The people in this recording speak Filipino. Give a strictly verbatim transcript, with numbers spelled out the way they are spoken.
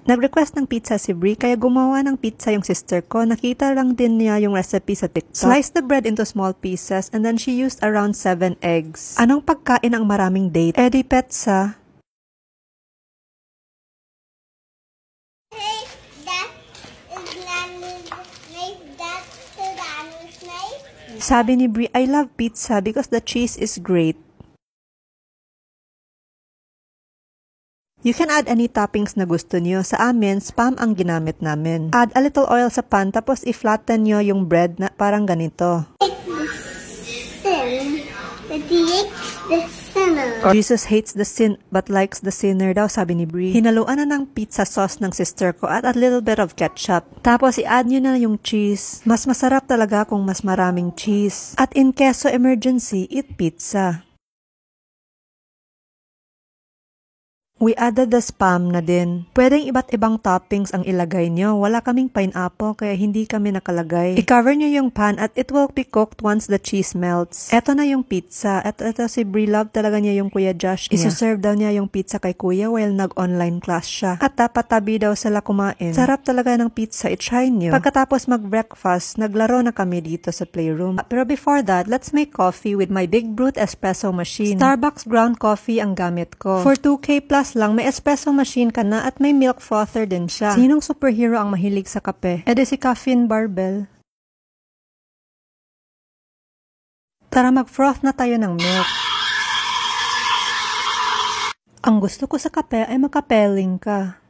Nag-request ng pizza si Brie, kaya gumawa ng pizza yung sister ko. Nakita lang din niya yung recipe sa TikTok. Slice the bread into small pieces and then she used around seven eggs. Anong pagkain ang maraming date? Eh di pizza. Hey, that is Nana's knife. That's the Nana's knife. Sabi ni Brie, I love pizza because the cheese is great. You can add any toppings na gusto niyo. Sa amin, spam ang ginamit namin. Add a little oil sa pan, tapos i-flatten niyo yung bread na parang ganito. Sin, but he hates the sinner. Jesus hates the sin, but likes the sinner daw, sabi ni Brie. Hinaluan na ng pizza sauce ng sister ko at a little bit of ketchup. Tapos i-add niyo na yung cheese. Mas masarap talaga kung mas maraming cheese. At in queso emergency, eat pizza. We added the spam na din. Pwedeng iba't ibang toppings ang ilagay nyo. Wala kaming pineapple kaya hindi kami nakalagay. I-cover nyo yung pan at it will be cooked once the cheese melts. Eto na yung pizza. At ito si Brie, love talaga niya yung Kuya Josh niya. Isuserve daw niya yung pizza kay Kuya while nag-online class siya. At dapat tabi daw sila kumain. Sarap talaga ng pizza. I-try nyo. Pagkatapos mag-breakfast, naglaro na kami dito sa playroom. Pero before that, let's make coffee with my Big Brute Espresso machine. Starbucks ground coffee ang gamit ko. For two K plus lang, may espresso machine ka na at may milk frother din siya. Sinong superhero ang mahilig sa kape? E de si Caffeine Barbell. Tara mag-froth na tayo ng milk. Ang gusto ko sa kape ay makapeling ka.